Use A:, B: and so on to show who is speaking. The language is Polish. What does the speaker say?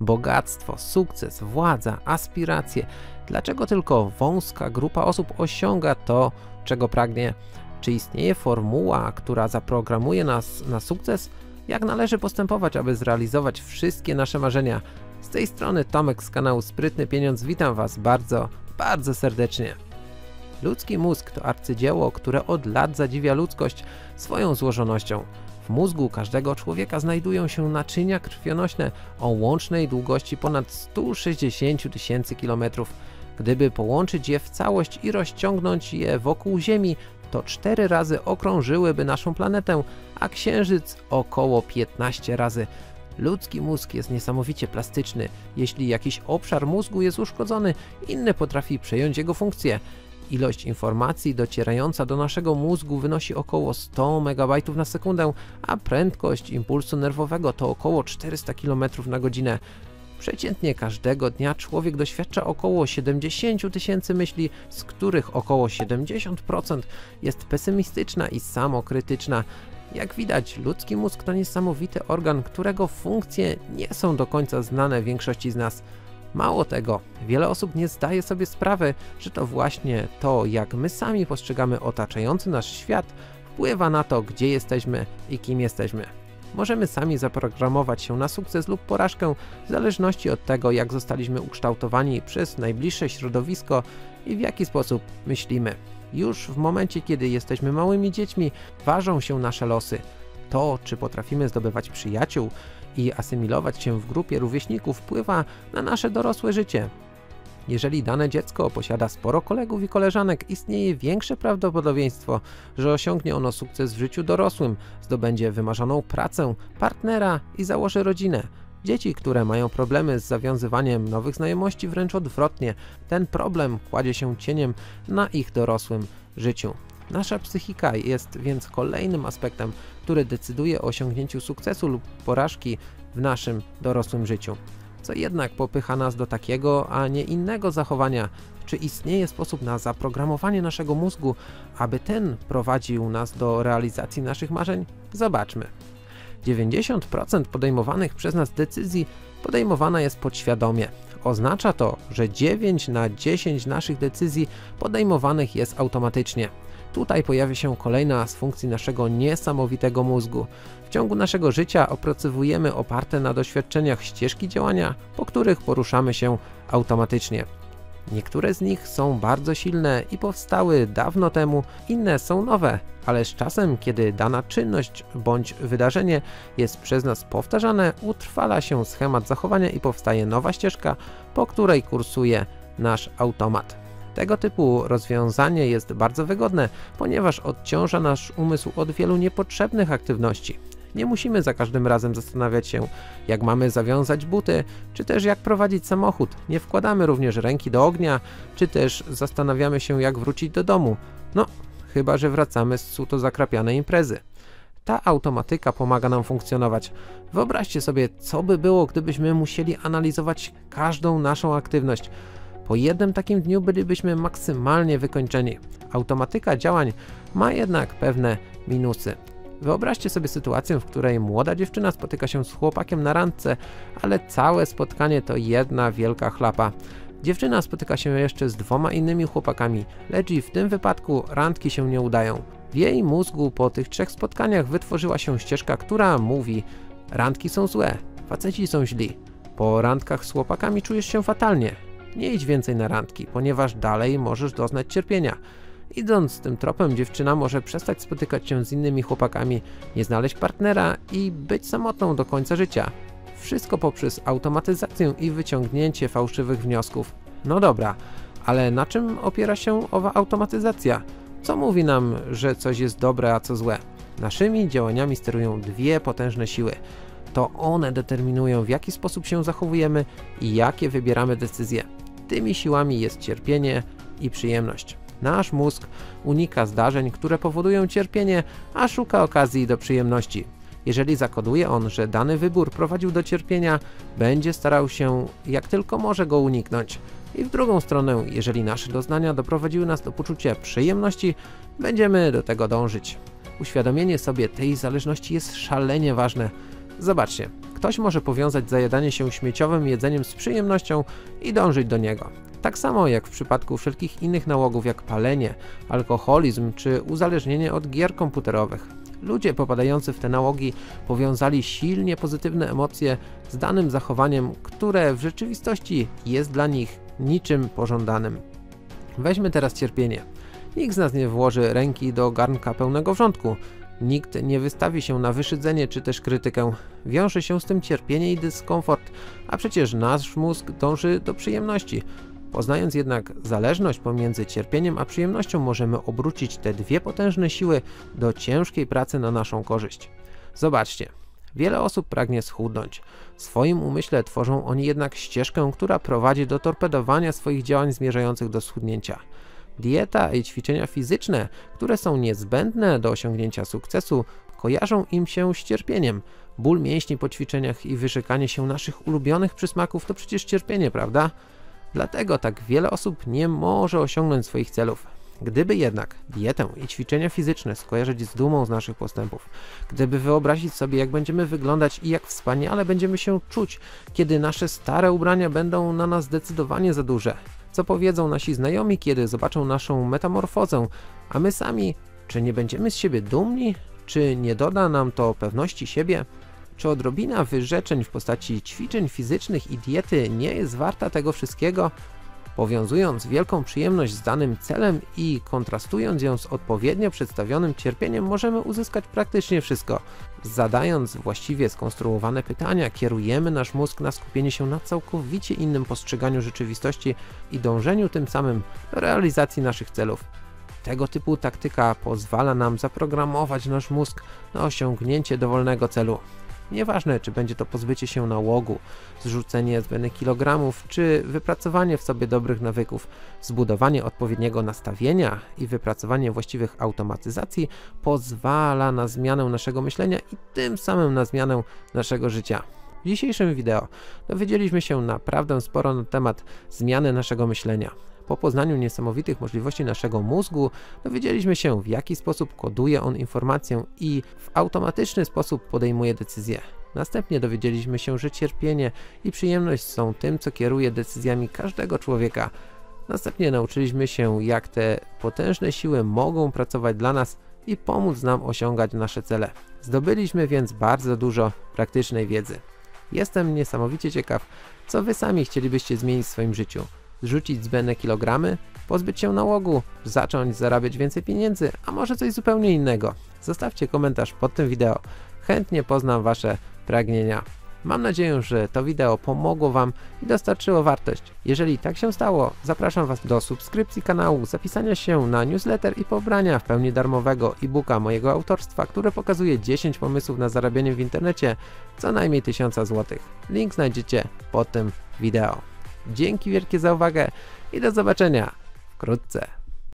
A: Bogactwo, sukces, władza, aspiracje. Dlaczego tylko wąska grupa osób osiąga to, czego pragnie? Czy istnieje formuła, która zaprogramuje nas na sukces? Jak należy postępować, aby zrealizować wszystkie nasze marzenia? Z tej strony Tomek z kanału Sprytny Pieniądz. Witam Was bardzo, bardzo serdecznie. Ludzki mózg to arcydzieło, które od lat zadziwia ludzkość swoją złożonością. W mózgu każdego człowieka znajdują się naczynia krwionośne o łącznej długości ponad 160 000 kilometrów. Gdyby połączyć je w całość i rozciągnąć je wokół Ziemi, to 4 razy okrążyłyby naszą planetę, a Księżyc około 15 razy. Ludzki mózg jest niesamowicie plastyczny. Jeśli jakiś obszar mózgu jest uszkodzony, inny potrafi przejąć jego funkcję. Ilość informacji docierająca do naszego mózgu wynosi około 100 MB na sekundę, a prędkość impulsu nerwowego to około 400 km na godzinę. Przeciętnie każdego dnia człowiek doświadcza około 70 000 myśli, z których około 70% jest pesymistyczna i samokrytyczna. Jak widać, ludzki mózg to niesamowity organ, którego funkcje nie są do końca znane większości z nas. Mało tego, wiele osób nie zdaje sobie sprawy, że to właśnie to, jak my sami postrzegamy otaczający nas świat, wpływa na to, gdzie jesteśmy i kim jesteśmy. Możemy sami zaprogramować się na sukces lub porażkę w zależności od tego, jak zostaliśmy ukształtowani przez najbliższe środowisko i w jaki sposób myślimy. Już w momencie, kiedy jesteśmy małymi dziećmi, ważą się nasze losy. To, czy potrafimy zdobywać przyjaciół i asymilować się w grupie rówieśników, wpływa na nasze dorosłe życie. Jeżeli dane dziecko posiada sporo kolegów i koleżanek, istnieje większe prawdopodobieństwo, że osiągnie ono sukces w życiu dorosłym, zdobędzie wymarzoną pracę, partnera i założy rodzinę. Dzieci, które mają problemy z zawiązywaniem nowych znajomości, wręcz odwrotnie, ten problem kładzie się cieniem na ich dorosłym życiu. Nasza psychika jest więc kolejnym aspektem, który decyduje o osiągnięciu sukcesu lub porażki w naszym dorosłym życiu. Co jednak popycha nas do takiego, a nie innego zachowania? Czy istnieje sposób na zaprogramowanie naszego mózgu, aby ten prowadził nas do realizacji naszych marzeń? Zobaczmy. 90% podejmowanych przez nas decyzji podejmowana jest podświadomie. Oznacza to, że 9 na 10 naszych decyzji podejmowanych jest automatycznie. Tutaj pojawia się kolejna z funkcji naszego niesamowitego mózgu. W ciągu naszego życia opracowujemy oparte na doświadczeniach ścieżki działania, po których poruszamy się automatycznie. Niektóre z nich są bardzo silne i powstały dawno temu, inne są nowe, ale z czasem, kiedy dana czynność bądź wydarzenie jest przez nas powtarzane, utrwala się schemat zachowania i powstaje nowa ścieżka, po której kursuje nasz automat. Tego typu rozwiązanie jest bardzo wygodne, ponieważ odciąża nasz umysł od wielu niepotrzebnych aktywności. Nie musimy za każdym razem zastanawiać się, jak mamy zawiązać buty, czy też jak prowadzić samochód. Nie wkładamy również ręki do ognia, czy też zastanawiamy się, jak wrócić do domu. No, chyba że wracamy z suto zakrapianej imprezy. Ta automatyka pomaga nam funkcjonować. Wyobraźcie sobie, co by było, gdybyśmy musieli analizować każdą naszą aktywność. Po jednym takim dniu bylibyśmy maksymalnie wykończeni. Automatyka działań ma jednak pewne minusy. Wyobraźcie sobie sytuację, w której młoda dziewczyna spotyka się z chłopakiem na randce, ale całe spotkanie to jedna wielka chlapa. Dziewczyna spotyka się jeszcze z 2 innymi chłopakami, lecz i w tym wypadku randki się nie udają. W jej mózgu po tych 3 spotkaniach wytworzyła się ścieżka, która mówi: randki są złe, faceci są źli. Po randkach z chłopakami czujesz się fatalnie. Nie idź więcej na randki, ponieważ dalej możesz doznać cierpienia. Idąc tym tropem, dziewczyna może przestać spotykać się z innymi chłopakami, nie znaleźć partnera i być samotną do końca życia. Wszystko poprzez automatyzację i wyciągnięcie fałszywych wniosków. No dobra, ale na czym opiera się owa automatyzacja? Co mówi nam, że coś jest dobre, a co złe? Naszymi działaniami sterują 2 potężne siły. To one determinują, w jaki sposób się zachowujemy i jakie wybieramy decyzje. Tymi siłami jest cierpienie i przyjemność. Nasz mózg unika zdarzeń, które powodują cierpienie, a szuka okazji do przyjemności. Jeżeli zakoduje on, że dany wybór prowadził do cierpienia, będzie starał się jak tylko może go uniknąć. I w drugą stronę, jeżeli nasze doznania doprowadziły nas do poczucia przyjemności, będziemy do tego dążyć. Uświadomienie sobie tej zależności jest szalenie ważne. Zobaczcie, Ktoś może powiązać zajadanie się śmieciowym jedzeniem z przyjemnością i dążyć do niego. Tak samo jak w przypadku wszelkich innych nałogów jak palenie, alkoholizm czy uzależnienie od gier komputerowych. Ludzie popadający w te nałogi powiązali silnie pozytywne emocje z danym zachowaniem, które w rzeczywistości jest dla nich niczym pożądanym. Weźmy teraz cierpienie. Nikt z nas nie włoży ręki do garnka pełnego wrzątku. Nikt nie wystawi się na wyszydzenie czy też krytykę. Wiąże się z tym cierpienie i dyskomfort, a przecież nasz mózg dąży do przyjemności. Poznając jednak zależność pomiędzy cierpieniem a przyjemnością, możemy obrócić te dwie potężne siły do ciężkiej pracy na naszą korzyść. Zobaczcie, wiele osób pragnie schudnąć. W swoim umyśle tworzą oni jednak ścieżkę, która prowadzi do torpedowania swoich działań zmierzających do schudnięcia. Dieta i ćwiczenia fizyczne, które są niezbędne do osiągnięcia sukcesu, kojarzą im się z cierpieniem. Ból mięśni po ćwiczeniach i wyrzekanie się naszych ulubionych przysmaków to przecież cierpienie, prawda? Dlatego tak wiele osób nie może osiągnąć swoich celów. Gdyby jednak dietę i ćwiczenia fizyczne skojarzyć z dumą z naszych postępów, gdyby wyobrazić sobie, jak będziemy wyglądać i jak wspaniale będziemy się czuć, kiedy nasze stare ubrania będą na nas zdecydowanie za duże, co powiedzą nasi znajomi, kiedy zobaczą naszą metamorfozę, a my sami, czy nie będziemy z siebie dumni? Czy nie doda nam to pewności siebie? Czy odrobina wyrzeczeń w postaci ćwiczeń fizycznych i diety nie jest warta tego wszystkiego? Powiązując wielką przyjemność z danym celem i kontrastując ją z odpowiednio przedstawionym cierpieniem, możemy uzyskać praktycznie wszystko. Zadając właściwie skonstruowane pytania, kierujemy nasz mózg na skupienie się na całkowicie innym postrzeganiu rzeczywistości i dążeniu tym samym do realizacji naszych celów. Tego typu taktyka pozwala nam zaprogramować nasz mózg na osiągnięcie dowolnego celu. Nieważne, czy będzie to pozbycie się nałogu, zrzucenie zbędnych kilogramów, czy wypracowanie w sobie dobrych nawyków, zbudowanie odpowiedniego nastawienia i wypracowanie właściwych automatyzacji pozwala na zmianę naszego myślenia i tym samym na zmianę naszego życia. W dzisiejszym wideo dowiedzieliśmy się naprawdę sporo na temat zmiany naszego myślenia. Po poznaniu niesamowitych możliwości naszego mózgu dowiedzieliśmy się, w jaki sposób koduje on informację i w automatyczny sposób podejmuje decyzje. Następnie dowiedzieliśmy się, że cierpienie i przyjemność są tym, co kieruje decyzjami każdego człowieka. Następnie nauczyliśmy się, jak te potężne siły mogą pracować dla nas i pomóc nam osiągać nasze cele. Zdobyliśmy więc bardzo dużo praktycznej wiedzy. Jestem niesamowicie ciekaw, co wy sami chcielibyście zmienić w swoim życiu. Zrzucić zbędne kilogramy, pozbyć się nałogu, zacząć zarabiać więcej pieniędzy, a może coś zupełnie innego. Zostawcie komentarz pod tym wideo, chętnie poznam wasze pragnienia. Mam nadzieję, że to wideo pomogło wam i dostarczyło wartość. Jeżeli tak się stało, zapraszam was do subskrypcji kanału, zapisania się na newsletter i pobrania w pełni darmowego e-booka mojego autorstwa, które pokazuje 10 pomysłów na zarabianie w internecie co najmniej 1000 zł. Link znajdziecie pod tym wideo. Dzięki wielkie za uwagę i do zobaczenia wkrótce.